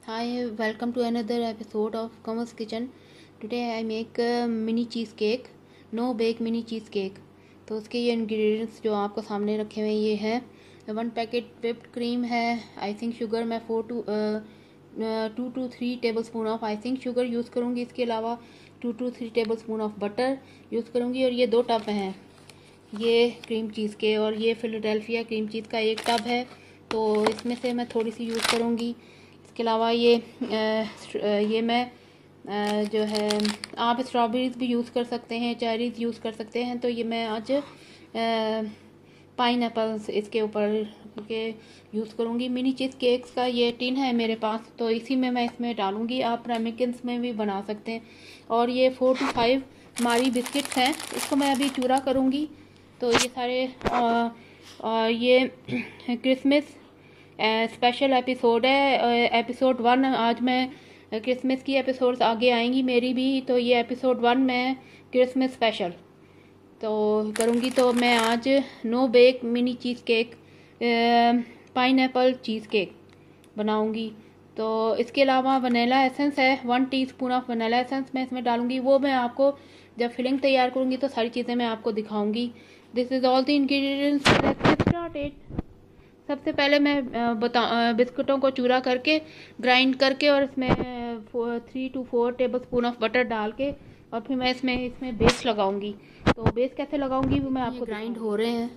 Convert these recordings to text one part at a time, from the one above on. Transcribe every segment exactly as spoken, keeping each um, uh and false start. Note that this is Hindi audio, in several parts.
Hi, welcome to another episode of Kamal's Kitchen. Today I make a mini cheesecake, no bake mini cheesecake. तो उसके ये इंग्रेडिएंट्स जो आपको सामने रखे हुए ये हैं, वन पैकेट whipped क्रीम है, आई थिंक शुगर मैं four two two two three tablespoon of I think sugar use करूँगी। इसके अलावा two two three tablespoon of butter use करूँगी। और ये दो टब हैं, ये क्रीम चीज़ के, और ये फिलाडेल्फिया क्रीम चीज़ का एक टब है, तो इसमें से मैं थोड़ी सी यूज़ करूँगी। इसके अलावा ये आ, ये मैं आ, जो है आप स्ट्रॉबेरीज़ भी यूज़ कर सकते हैं, चेरीज़ यूज़ कर सकते हैं। तो ये मैं आज पाइन एप्पल्स इसके ऊपर के यूज़ करूँगी। मिनी चीज़ केक्स का ये टिन है मेरे पास, तो इसी में मैं इसमें डालूँगी। आप रेमिकिन्स में भी बना सकते हैं। और ये four two five Marie biscuits हैं, इसको मैं अभी चूरा करूँगी। तो ये सारे आ, आ, ये क्रिसमस स्पेशल एपिसोड है, एपिसोड वन। आज मैं क्रिसमस की एपिसोड्स आगे आएंगी मेरी भी, तो ये एपिसोड वन में क्रिसमस स्पेशल तो करूँगी। तो मैं आज no bake mini cheesecake, pineapple cheesecake बनाऊँगी। तो इसके अलावा वनीला एसेंस है, one teaspoon of vanilla essence मैं इसमें डालूँगी। वो मैं आपको जब फिलिंग तैयार करूँगी तो सारी चीज़ें मैं आपको दिखाऊँगी। This is all the ingredients, let's get started. सबसे पहले मैं बता बिस्कुटों को चूरा करके ग्राइंड करके और इसमें three two four tablespoon of butter डाल के और फिर मैं इसमें इसमें बेस लगाऊंगी। तो बेस कैसे लगाऊंगी वो मैं आपको ग्राइंड हो रहे हैं।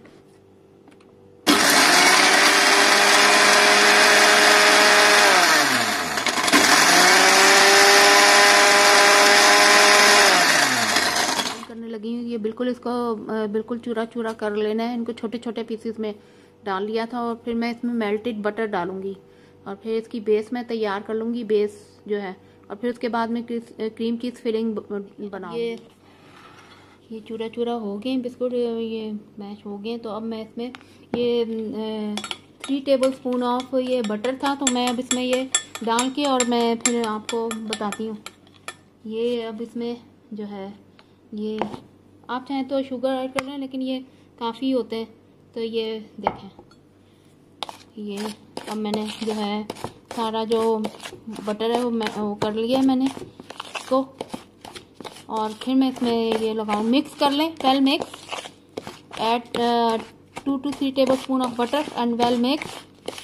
करने लगी हूँ ये बिल्कुल इसको बिल्कुल चूरा चूरा कर लेना है। इनको छोटे छोटे पीसेस में डाल लिया था और फिर मैं इसमें मेल्टेड बटर डालूंगी और फिर इसकी बेस मैं तैयार कर लूँगी, बेस जो है। और फिर उसके बाद में क्रीम चीज़ फिलिंग बनाऊंगी। ये ये चूरा चूरा हो गए बिस्कुट, ये मैश हो गए। तो अब मैं इसमें ये थ्री टेबल स्पून ऑफ ये बटर था, तो मैं अब इसमें ये डाल के और मैं फिर आपको बताती हूँ। ये अब इसमें जो है ये आप चाहें तो शुगर ऐड कर लें, लेकिन ये काफ़ी होते हैं। तो ये देखें, ये अब मैंने जो है सारा जो बटर है वो मैं वो कर लिया है मैंने इसको। और फिर मैं इसमें ये लगाऊँ, मिक्स कर लें, well mix, add two two three tablespoon of butter and well mix.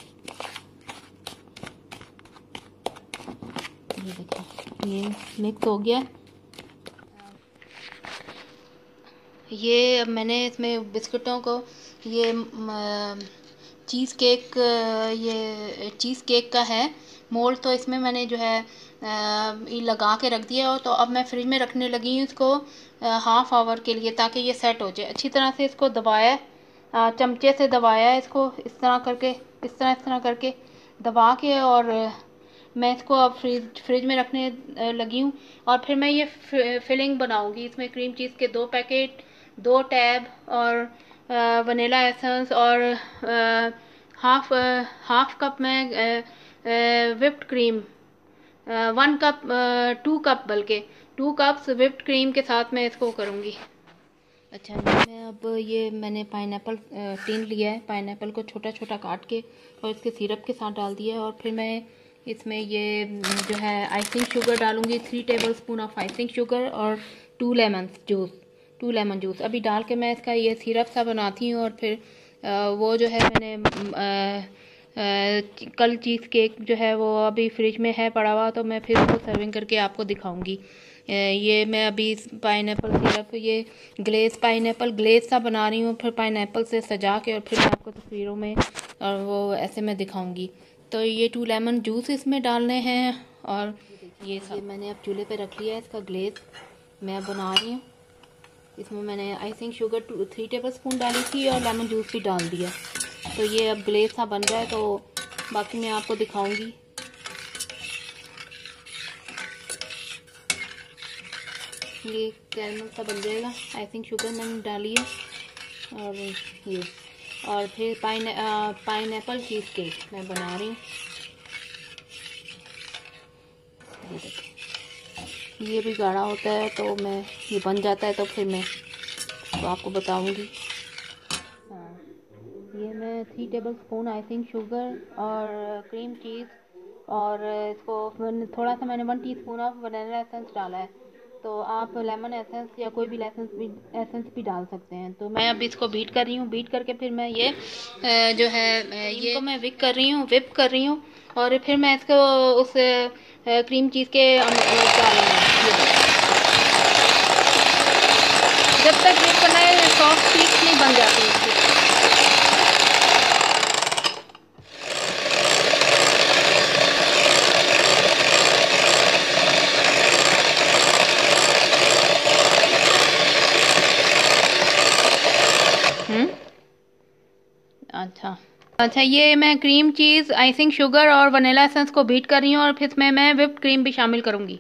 ये देखें, ये मिक्स हो गया। ये अब मैंने इसमें बिस्कुटों को ये चीज़ केक, ये चीज़ केक का है मोल्ड, तो इसमें मैंने जो है ये लगा के रख दिया। और तो अब मैं फ्रिज में रखने लगी हूँ इसको हाफ आवर के लिए, ताकि ये सेट हो जाए अच्छी तरह से। इसको दबाया, चमचे से दबाया इसको इस तरह करके, इस तरह इस तरह करके दबा के, और मैं इसको अब फ्रिज फ्रिज में रखने लगी हूँ। और फिर मैं ये फिलिंग बनाऊँगी। इसमें क्रीम चीज़ के दो पैकेट, दो टैब और वनीला एसेंस और हाफ हाफ कप में whipped cream, one cup two cup बल्कि टू कप्स विप्ड क्रीम के साथ मैं इसको करूँगी। अच्छा, मैं अब ये मैंने पाइनएप्पल टिन लिया है, पाइनएप्पल को छोटा छोटा काट के और इसके सिरप के साथ डाल दिया है। और फिर मैं इसमें ये जो है आइसिंग शुगर डालूँगी, three tablespoon of icing sugar और two lemon juice two lemon juice अभी डाल के मैं इसका ये सिरप सा बनाती हूँ। और फिर वो जो है मैंने आ, आ, कल चीज़ केक जो है वो अभी फ्रिज में है पड़ा हुआ, तो मैं फिर उसको सर्विंग करके आपको दिखाऊंगी। ये मैं अभी पाइनएप्पल सिरप, ये ग्लेस पाइनएप्पल ग्लेस सा बना रही हूँ, फिर पाइनएप्पल से सजा के और फिर आपको तस्वीरों में और वो ऐसे मैं दिखाऊंगी। तो ये टू लेमन जूस इसमें डालने हैं। और ये सब मैंने अब चूल्हे पे रख लिया है, इसका ग्लेस मैं बना रही हूँ। इसमें मैंने icing sugar two three tablespoon डाली थी और लेमन जूस भी डाल दिया। तो ये अब ग्लेस सा बन रहा है, तो बाकी मैं आपको दिखाऊंगी। ये कैरमल सा बन जाएगा, आइसिंग शुगर मैंने डाली है। और ये और फिर पाइन पाइनएप्पल चीज़ केक मैं बना रही हूँ। ये देखिए, ये भी गाढ़ा होता है, तो मैं ये बन जाता है तो फिर मैं तो आपको बताऊंगी। हाँ, ये मैं three tablespoon icing sugar और क्रीम चीज़ और इसको मैंने थोड़ा सा मैंने one teaspoon of vanilla essence डाला है। तो आप लेमन एसेंस या कोई भी एसेंस भी एसेंस भी डाल सकते हैं। तो मैं अब इसको बीट कर रही हूँ। बीट करके फिर मैं ये अ, जो है अ, ये को मैं विप कर रही हूँ विप कर रही हूँ और फिर मैं इसको उस अ, क्रीम चीज़ के डाल रही हूँ। जब तक विप करना है सॉफ्ट पीस नहीं बन जाती इसकी। हम्म अच्छा अच्छा ये मैं क्रीम चीज़ आइसिंग शुगर और वनीला एसेंस को बीट कर रही हूँ और फिर इसमें मैं व्हिप्ड क्रीम भी शामिल करूँगी।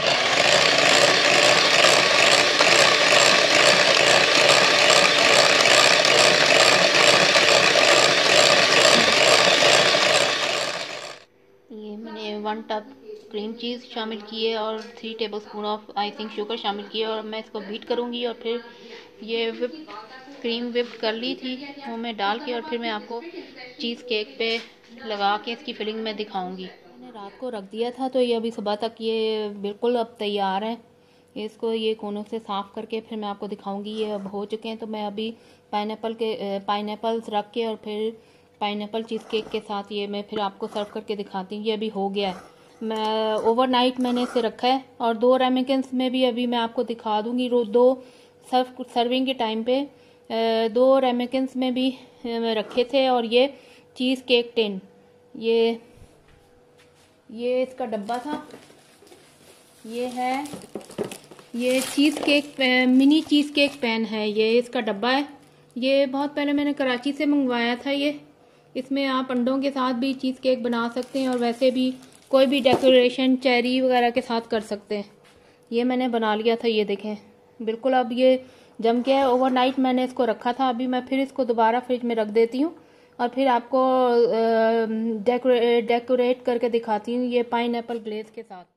ये मैंने वन टप क्रीम चीज़ शामिल की है और three tablespoon of icing sugar शामिल की है और मैं इसको बीट करूँगी और फिर ये व्हिप क्रीम व्हिप कर ली थी वो मैं डाल के और फिर मैं आपको चीज़ केक पे लगा के इसकी फिलिंग में दिखाऊंगी। मैंने रात को रख दिया था तो ये अभी सुबह तक ये बिल्कुल अब तैयार है। इसको ये कोनों से साफ़ करके फिर मैं आपको दिखाऊंगी। ये अब हो चुके हैं। तो मैं अभी पाइनएप्पल के पाइनएप्पल्स रख के और फिर पाइनएप्पल चीज़ केक के साथ ये मैं फिर आपको सर्व करके दिखाती हूँ। ये अभी हो गया है। मैं ओवरनाइट मैंने इसे रखा है और दो रेमिकेंस में भी अभी मैं आपको दिखा दूँगी। रोज़ दो सर्व सर्विंग के टाइम पे दो रेमिकेंस में भी रखे थे। और ये चीज़ केक टिन ये ये इसका डब्बा था। ये है ये cheesecake mini cheesecake pan है। ये इसका डब्बा है। ये बहुत पहले मैंने कराची से मंगवाया था। ये इसमें आप अंडों के साथ भी चीज़ केक बना सकते हैं और वैसे भी कोई भी डेकोरेशन चेरी वगैरह के साथ कर सकते हैं। ये मैंने बना लिया था। ये देखें बिल्कुल अब ये जम गया है। ओवरनाइट मैंने इसको रखा था। अभी मैं फिर इसको दोबारा फ्रिज में रख देती हूँ और फिर आपको डेकोरेट डेकोरेट करके दिखाती हूँ ये पाइनएप्पल ग्लेज के साथ।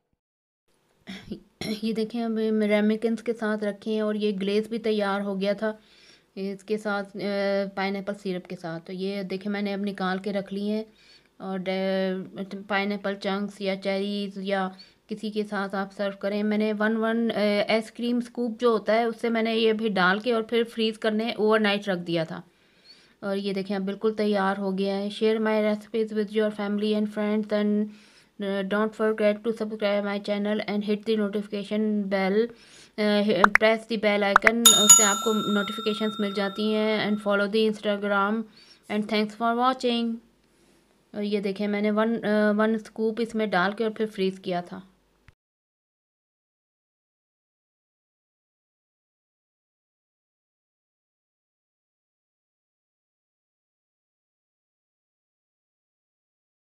ये देखें अब रेमिकेंस के साथ रखे हैं और ये ग्लेज भी तैयार हो गया था इसके साथ पाइनएप्पल सिरप के साथ। तो ये देखें मैंने अब निकाल के रख ली हैं और पाइनएप्पल चंक्स या चेरीज या किसी के साथ आप सर्व करें। मैंने वन वन आइसक्रीम स्कूप जो होता है उससे मैंने ये भी डाल के और फिर फ्रीज़ करने ओवरनाइट रख दिया था। और ये देखें अब बिल्कुल तैयार हो गया है। Share my recipes with your family and friends and don't forget to subscribe my channel and hit the notification bell press the bell icon. उससे आपको नोटिफिकेशंस मिल जाती हैं। And follow the Instagram and thanks for watching. और ये देखें मैंने वन वन स्कूप इसमें डाल के और फिर फ्रीज़ किया था।